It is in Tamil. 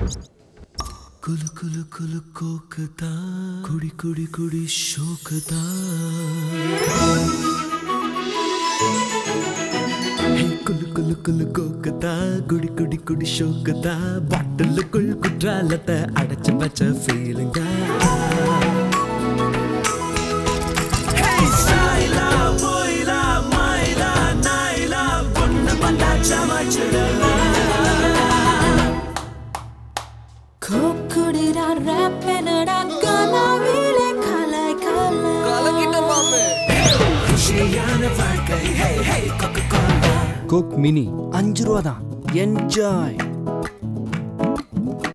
குலு குலு குலு கோக்குதா குடி குடி குடி ஷோக்குதா குலு குலு குலு கோக்குதா குடி குடி குடி ஷோக்குதா பாட்டிலுக்குள் குற்றாலத்தை அடைச்சு பச்ச ஃபீலிங்கா Kokudira rap enada gana vile khalai khala கலக்கிட்ட மாமே குஷியான வாழ்க்கை hey hey Coca-Cola Coke mini 5 ரூபா தான் என்ஜாய்